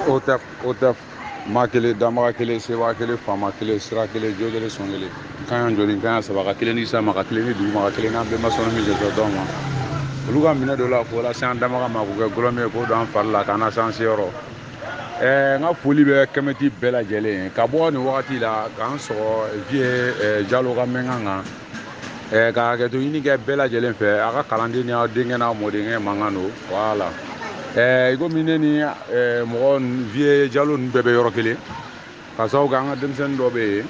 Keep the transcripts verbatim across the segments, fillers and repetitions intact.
O tɛ o tɛ maa kelen damaga kelen seba kelen faama kelen sira kelen jo kelen sɔn kelen kan joli kan saba ka kelen ni sama ka kelen ni dugu ma ka kelen n'an bɛɛ ma sɔn min jɔ dɔn ma olu ka minɛ dɔ la k'o lase an damaga ma k'u kɛ gulɔmin ye k'o don an fari la k'an na s'an seyɔrɔ ɛɛ n ka foli bɛ kɛmɛti bɛɛ lajɛlen ye ka bɔ nin wagati la k'an sɔgɔ vie jalo ka mɛnkan kan ɛɛ ka hakɛto ɲini kɛ bɛɛ lajɛlen fɛ a ka kalanden n'aw denkɛ n'aw mɔdenkɛ mankan don voilà ɛɛ i komi ne ni mɔgɔ vie jalo ninnu bɛɛ bɛ yɔrɔ kelen ka sababu kɛ an ka denmisɛnnin dɔ bɛ yen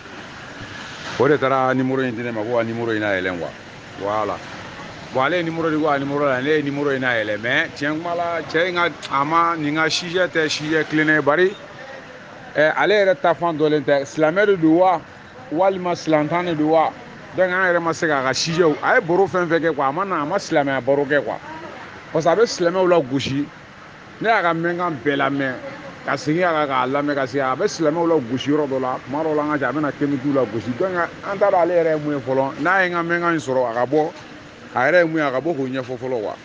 o de taara nimoro in di ne ma ko ka nimoro in nayɛlɛn quoi voilà bon ale ye nimoro di ko a nimoro la ne ye nimoro in nayɛlɛn mais tiɲɛ kuma la cɛ in ka a ma nin ka sujet tɛ sujet tilennen ye bari ɛɛ ale yɛrɛ ta fan dɔlen tɛ silamɛ de don wa walima silantan de don wa donc an yɛrɛ ma se k'a ka sujet a ye baro fɛn fɛn kɛ quoi a ma na a ma silamɛya baro kɛ quoi parce que a bɛ silamɛw la gosi ne y'a ka mɛnkan bɛɛ lamɛn ka segin a kan k'a lamɛn ka segin a bɛ silamɛw la gosi yɔrɔ dɔ la tuma dɔw la an ka cɛ a bɛna kɛmɛtiw la gosi donc an t'a dɔn ale yɛrɛ ye mun ye fɔlɔ n'a ye n ka mɛnkan in sɔrɔ a ka bɔ a yɛrɛ ye mun ye a ka bɔ k'o ɲɛfɔ fɔlɔ quoi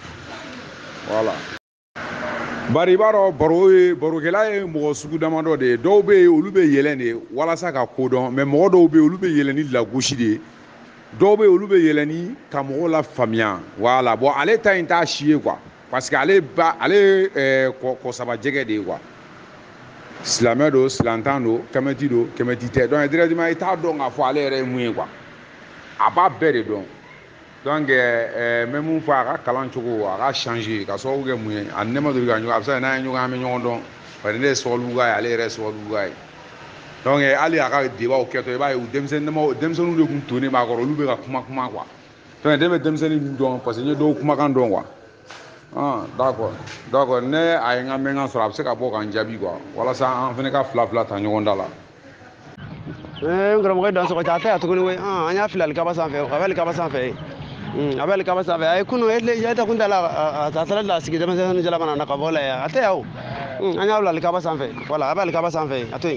voilà bari i b'a dɔn baro ye barokɛla ye mɔgɔ sugu damadɔ de ye dɔw bɛ yen olu bɛ yɛlɛn de walasa ka ko dɔn mais mɔgɔ dɔw bɛ yen olu bɛ yɛlɛn ni lagosi de ye dɔw bɛ yen olu bɛ yɛlɛn ni ka mɔgɔw la faamuya voilà bon ale ta in t'a si ye quoi parce que ale ba ale ye kɔsaba jɛgɛ de ye quoi silamɛ don silantan don kɛmɛti don kɛmɛti tɛ donc directement i t'a dɔn k'a fɔ ale yɛrɛ ye mun ye quoi a b'a bɛɛ de dɔn donc ɛɛ n bɛ mun fɔ a ka kalan cogo a ka changer ka sababu kɛ mun ye a ni ne ma deli ka ɲɔgɔn a bɛ se ka n'an ye ɲɔgɔn an bɛ ɲɔgɔn dɔn parce que ne ye Sabalibugu ye ale yɛrɛ ye Sabalibugu ye donc hali a ka débat kɛtɔ i b'a ye u denmisɛnnin denmisɛnninw de tun tonnen b'a kɔrɔ olu bɛ ka kuma kuma quoi donc ne bɛ denmisɛnnin ninnu dɔn parce que n ye dɔw kumakan dɔn quoi ah d'accord d'accord ne a ye n ka mɛnkan sɔrɔ a bɛ se ka bɔ k'an jaabi quoi walasa an fana ka fila fila ta ɲɔgɔn da la. Eh, n karamɔgɔ dan sɔgɔ ta tuguni we an y'a fili alikaba sanfɛ a bɛ alikaba sanfɛ a bɛ alikaba sanfɛ a ye kunu e ta kun t'a la a taara la sigi denmisɛnninw jala mana na ka bɔ la yan a tɛ yan o an y'a bila alikaba sanfɛ voilà a bɛ alikaba sanfɛ a to yen.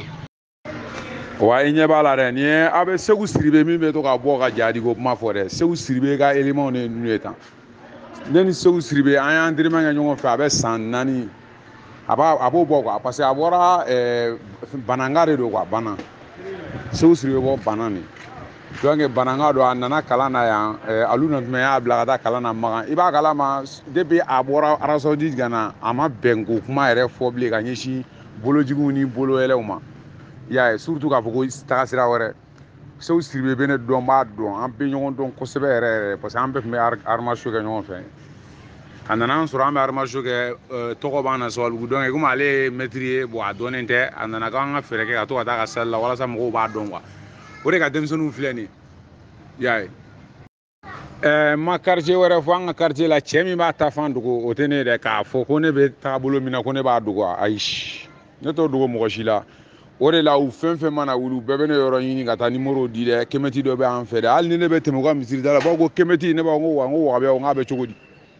wa i ɲɛ b'a la dɛ nin ye a bɛ Segu Siribe min bɛ to ka bɔ ka jadi ko kuma fɔ dɛ Segu Siribe ka éléments de ninnu ye tan ne ni Segu Siribe an y'an entraînement kɛ ɲɔgɔn fɛ a bɛ san naani a b'a a b'o bɔ quoi parce que a bɔra ɛɛ Bananga de don quoi Bana Segu Siribe bɔ Bana de donc Bananga don a nana kalan na yan ɛɛ alu na tuma y'a bila ka taa kalan na Magan i b'a kalama depuis a bɔra Arabie Saoudite ka na a ma bɛn ko kuma yɛrɛ fɔ bilen ka ɲɛsin bolojigiw ni boloyɛlɛw ma i y'a ye surtout k'a fɔ ko taga sira wɛrɛ Segu Siribe bɛ ne dɔn n b'a dɔn an bɛ ɲɔgɔn dɔn kosɛbɛ yɛrɛ yɛrɛ parce que an bɛɛ tun bɛ arts martiaux kɛ ɲɔgɔn fɛ a nana an sɔrɔ an bɛ arts martiaux kɛ tɔgɔ b'an na Sabalibugu donc komi ale ye maître ye bon a dɔnnen tɛ a nana k'an ka fɛɛrɛ kɛ ka to ka taa ka salle la walasa mɔgɔw b'a dɔn quoi o de ka denmisɛnninw filɛ nin ye i y'a ye ɛɛ n ma quartier wɛrɛ fɔ an ka quartier la cɛ min b'a ta fan dogo o tɛ ne ye dɛ k'a fɔ ko ne bɛ taabolo min na ko ne b'a dogo ayi ne t'o dogo mɔgɔ si la o de la u fɛn fɛn mana wuli u bɛɛ bɛ ne yɔrɔ ɲini ka taa nimoro di dɛ kɛmɛti dɔ bɛ an fɛ dɛ hali ni ne bɛ tɛmɛ u ka misiri da la u b'a fɔ ko kɛmɛti ne b'a fɔ ko wa n ko wagabiya n k'a bɛ cogo di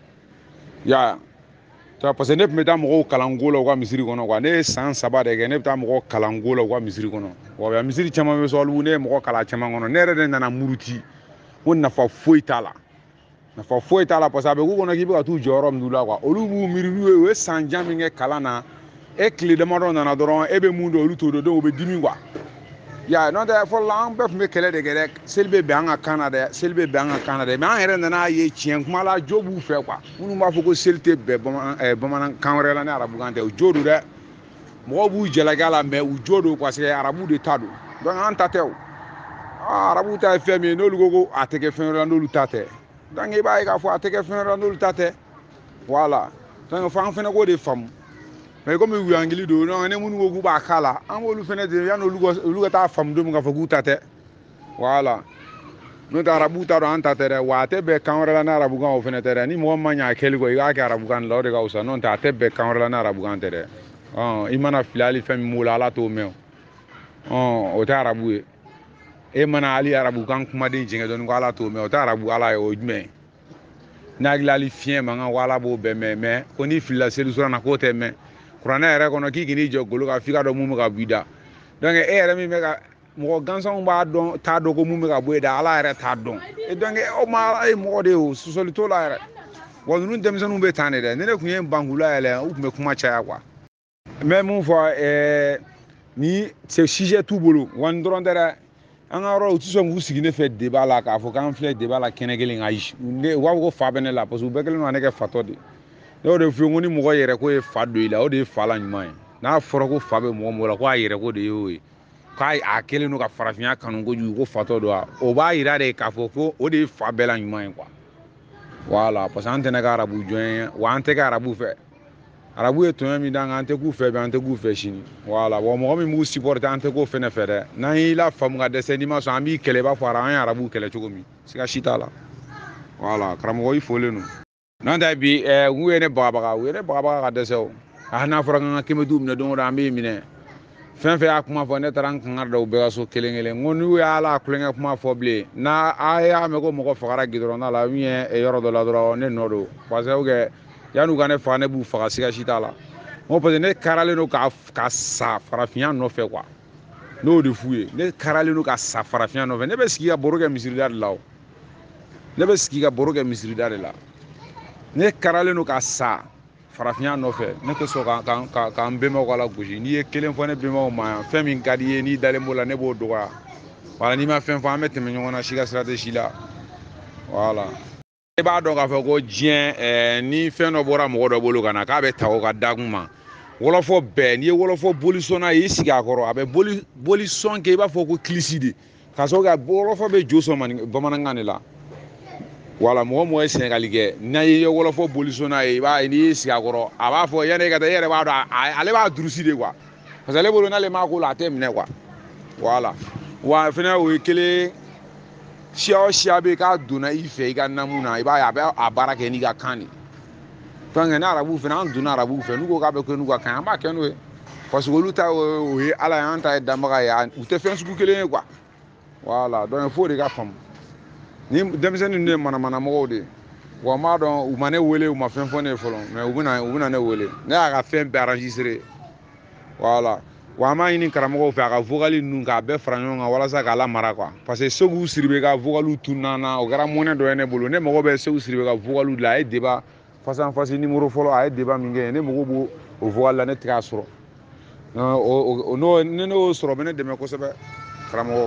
i y'a ye parce que ne tun bɛ taa mɔgɔw kalan ko la u ka misiri kɔnɔ quoi ne ye san saba de kɛ ne bɛ taa mɔgɔw kalan ko la u ka misiri kɔnɔ wagabiya misiri caman bɛ Sabalibugu ne ye mɔgɔ kalan caman kɔnɔ ne yɛrɛ de nana muruti ko nafa foyi t'a la nafa foyi t'a la parce que a bɛ k'u kɔnɔ k'i bɛ ka t'u jɔyɔrɔ min la quoi olu b'u miiri n'u ye u ye san jan min kɛ kalan na e tile damadɔ nana dɔrɔn e bɛ mun dɔn olu t'o dɔn donc u bɛ dimi quoi ya n'o tɛ fɔlɔ la an bɛɛ tun bɛ kɛlɛ de kɛ dɛ seli bɛ bɛn an ka kan na dɛ seli bɛ bɛn an ka kan na dɛ mais an yɛrɛ nana ye tiɲɛ kuma la jo b'u fɛ quoi minnu b'a fɔ ko seli tɛ bɛn bamanan bamanankan wɛrɛ la ni arabukan tɛ o jo don dɛ mɔgɔw b'u jalaki a la mais u jo don parce que arabu de ta don donc an ta tɛ o arabu ta ye fɛn min ye n'olu ko ko a tɛ kɛ fɛn wɛrɛ la n'olu ta tɛ donc i b'a ye k'a fɔ a tɛ kɛ fɛn wɛrɛ la n'olu ta tɛ voilà donc f'an fana k'o de faamu mais komi wuyangili don non ne minnu ko k'u b'a k'a la an b'olu fana de yanni olu ka olu ka taa faamu don min k'a fɔ k'u ta tɛ voilà n'o tɛ arabu ta dɔn an ta tɛ dɛ wa a tɛ bɛn kan wɛrɛ la ni arabukan o fana tɛ dɛ ni mɔgɔ min ma ɲɛ a kɛli kɔ i k'a kɛ arabukan la o de ka fisa n'o tɛ a tɛ bɛn kan wɛrɛ la ni arabukan tɛ dɛ ɔn i mana fili hali fɛn min b'o la ala t'o mɛn o ɔn o tɛ arabu ye e mana hali arabukan kumaden jɛngɛ dɔɔni ko ala t'o mɛn o tɛ arabu ala ye o ye jumɛn ye n'a hakili hali fiɲɛ mankan ko ala b'o bɛɛ mɛn mais ko n'i filila selisura na k'o tɛ mɛn kuranɛ yɛrɛ kɔnɔ k'i k'i jɔ golo kan f'i ka dɔn mun bɛ ka bɔ i da donc e yɛrɛ min bɛ ka mɔgɔ gansanw b'a dɔn t'a dɔn ko mun bɛ ka bɔ i da ala yɛrɛ t'a dɔn et donc o ma ala ye mɔgɔ de ye o sɔsɔli t'o la yɛrɛ wa ninnu denmisɛnninw bɛ tan de dɛ ni ne tun ye n ban k'u layɛlɛn u tun bɛ kuma caya quoi mɛ mun fɔ ɛɛ ni c'est sujet t'u bolo wani dɔrɔn tɛ dɛ an ka yɔrɔ u tɛ sɔn k'u sigi ne fɛ débat la k'a fɔ k'an filɛ débat la kɛnɛ kelen ayi u b'a fɔ ko fa bɛ ne la parce que u bɛɛ kɛlen don ka ne kɛ fatɔ de ye ne y'o de f'i ye ko ni mɔgɔ yɛrɛ ko ye fa don i la o de ye fa la ɲuman ye n'a fɔra ko fa bɛ mɔgɔ mɔgɔ la ko a yɛrɛ ko de y'o ye k'a a kɛlen don ka farafinya kanu kojugu ko fatɔ don wa o b'a yira de k'a fɔ ko o de ye fa bɛɛ la ɲuman ye quoi voilà parce que an tɛ ne ka arabu jɔn ye wa an tɛ kɛ arabu fɛ arabu ye tɔɲɔ min d'an kan an tɛ k'u fɛ bi an tɛ k'u fɛ sini voilà wa mɔgɔ min b'u supporter an tɛ k'o fɛnɛ fɛ dɛ n'an y'i la faamu ka dɛsɛ n'i ma sɔn an b'i kɛlɛ i b'a fɔ an ye arabu kɛlɛ cogo min siga si t'a la voilà karamɔgɔ i folen don n'o tɛ bi ɛɛ u ye ne bagabaga u ye ne bagabaga ka dɛsɛ o a n'a fɔra k'an ka kɛmɛtiw minɛ don o don an b'i minɛ fɛn fɛn y'a kuma fɔ ne taara n kan da u bɛɛ ka so kelen kelen n ko n'u y'a la kulonkɛ kuma fɔ bilen n'a a y'a mɛn ko mɔgɔ fagara gidɔrɔnda la ubiyɛn yɔrɔ dɔ la dɔrɔn ne nɔ don parce que yan'u ka ne faga ne b'u faga siga si t'a la n ko parce que ne karalen don ka ka sa farafinya nɔfɛ quoi n'o de f'u ye ne karalen don ka sa farafinya nɔfɛ ne bɛ sigi ka baro kɛ misirida de la o ne bɛ sigi ka baro kɛ misirida de la ne karalen don ka sa farafinya nɔfɛ ne tɛ sɔn k'an ka k'an bɛnbaw k'a la gosi n'i ye kelen fɔ ne bɛnbaw ma yan fɛn min ka di i ye n'i dalen b'o la ne b'o dɔgɔya wala n'i ma fɛn fɔ an bɛ tɛmɛ ɲɔgɔn na si ka sira tɛ si la voilà e b'a dɔn k'a fɔ ko diɲɛ ɛɛ ni fɛn dɔ bɔra mɔgɔ dɔ bolo ka na k'a bɛ ta o ka da kun ma wɔlɔfɔ bɛɛ n'i ye wɔlɔfɔ bolisɔnna ye i sigi a kɔrɔ a bɛ boli bolisɔn kɛ i b'a fɔ ko kilisi de k'a sɔrɔ ka wɔlɔfɔ bɛ jo sɔn mani bamanankan de la wala mɔgɔ mɔgɔ ye sɛnɛgali kɛ n'a ye wɔlɔfɔ bolisɔnna ye i b'a ye n'i y'i sigi a kɔrɔ a b'a fɔ yanni e ka taa e yɛrɛ b'a dɔn ale b'a durusi de quoi parce que ale bolo n'ale m'a ko la a tɛ minɛ quoi voilà wa fɛnɛ o ye kelen siya o siya bɛ yen k'a donna i fɛ i ka namu na i b'a ye a bɛ a baara kɛ n'i ka kan de fɛnkɛ ni arabuw fɛnɛ an donna arabuw fɛ n'u ko k'a bɛ kɛ n'u ka kan an b'a kɛ n'o ye parce que olu ta o ye ala ye an ta ye danbaga ye u tɛ fɛn sugu kelen ye quoi voilà donc fo de ka faamu ni denmisɛnnin ninnu ye manamana mɔgɔw de ye wa n b'a dɔn u ma ne wele u ma fɛn fɔ ne ye fɔlɔ mais u bɛna u bɛna ne wele ne y'a ka fɛn bɛɛ enregistré voilà wa an b'a ɲini karamɔgɔw fɛ a ka vocal ninnu k'a bɛɛ fara ɲɔgɔn kan walasa k'a lamara quoi parce que Seku Sidibe ka vocal tununa na o kɛra monnaie dɔ ye ne bolo ne mago bɛ Seku Sidibe ka vocal la a ye débat face à face numéro fɔlɔ a ye débat min kɛ ne mago b'o o vocal la ne tɛ k'a sɔrɔ o n'o ne n'o sɔrɔ bɛ ne dɛmɛ kosɛbɛ karamɔgɔw.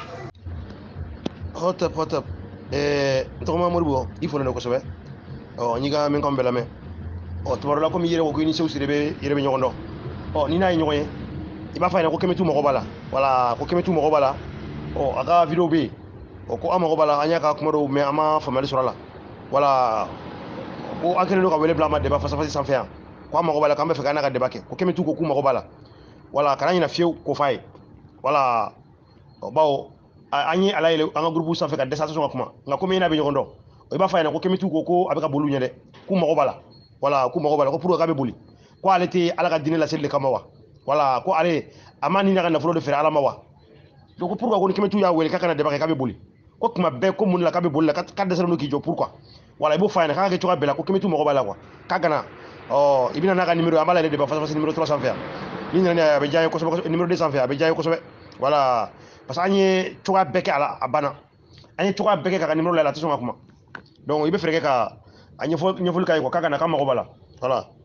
hotep hotep eh tɔgɔma Modibo i fɔlen don kosɛbɛ ɔ n'i ka min kan bɛɛ lamɛn ɔ tuma dɔ la komi i yɛrɛ ko i ni Seku Sidibe yɛrɛ bɛ ɲɔgɔn dɔn ɔ ni n'a ye ɲɔgɔn ye i b'a fɔ a ɲɛna ko Kɛmɛtu mɔgɔ b'a la wala ko Kɛmɛtu mɔgɔ b'a la ɔ a ka vidéo bɛ yen ɔ ko an mɔgɔ b'a la an y'a ka kuma dɔw mɛn an ma faamuyali sɔrɔ a la wala ko an kɛlen don ka wele bila an ma débat face à face sanfɛ yan ko an mɔgɔ b'a la k'an bɛ fɛ k'an n'a ka débat kɛ ko Kɛmɛtu ko k'u mɔgɔ b'a la wala kana ɲinɛ fiyewu k'o f'a ye wala ɔ bawo an ye ala yɛlɛ an ka groupe sanfɛ ka dɛsɛ a tɛ sɔn ka kuma nka komi i n'a bɛ ɲɔgɔn dɔn i b'a fɔ a ɲɛna ko Kɛmɛtu ko ko a bɛ ka boli u ɲɛ dɛ k'u mɔgɔ b'a la wala k'u mɔgɔ b'a la ko pour que k'a bɛ boli ko ale tɛ ala ka diinɛ laseli de kama wa wala ko ale a ma ɲini a ka nafolo de feere ala ma wa donc ko pourquoi ko ni Kɛmɛtu y'a wele k'a kana débat kɛ k'a bɛ boli ko tuma bɛɛ ko mun de la k'a bɛ boli la k'a dɛsɛlen don k'i jɔ pourquoi wala i b'o fɔ a ɲɛna k'a ka kɛ cogoya bɛɛ la ko Kɛmɛtu mɔgɔ b'a la quoi k'a kana ɔ i bɛna n'a ka numéro an b'a la yɛrɛ débat face à face numéro trois sanfɛ yan ni nana a bɛ diya n ye kosɛbɛ numéro deux sanfɛ a bɛ diya n ye kosɛbɛ wala parce que an ye cogoya bɛɛ kɛ a la a banna an ye cogoya bɛɛ kɛ k'a ka numéro layɛlɛ a tɛ sɔn ka kuma donc i bɛ fɛɛrɛ kɛ ka a ɲɛfɔ ɲɛfɔli k'a ye quoi k'a kana k'a mago b'a la voilà